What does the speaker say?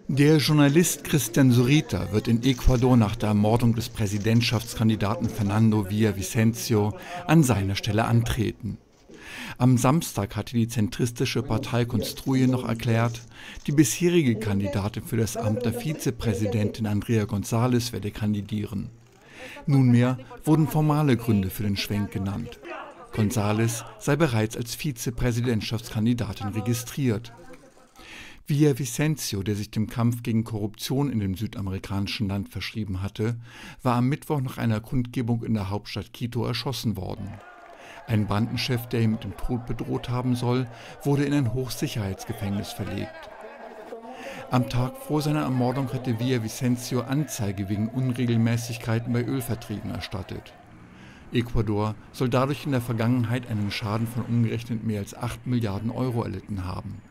Der Journalist Christian Zurita wird in Ecuador nach der Ermordung des Präsidentschaftskandidaten Fernando Villavicencio an seiner Stelle antreten. Am Samstag hatte die zentristische Partei Construye noch erklärt, die bisherige Kandidatin für das Amt der Vizepräsidentin Andrea González werde kandidieren. Nunmehr wurden formale Gründe für den Schwenk genannt. González sei bereits als Vizepräsidentschaftskandidatin registriert. Villavicencio, der sich dem Kampf gegen Korruption in dem südamerikanischen Land verschrieben hatte, war am Mittwoch nach einer Kundgebung in der Hauptstadt Quito erschossen worden. Ein Bandenchef, der ihn mit dem Tod bedroht haben soll, wurde in ein Hochsicherheitsgefängnis verlegt. Am Tag vor seiner Ermordung hatte Villavicencio Anzeige wegen Unregelmäßigkeiten bei Ölverträgen erstattet. Ecuador soll dadurch in der Vergangenheit einen Schaden von umgerechnet mehr als 8 Milliarden Euro erlitten haben.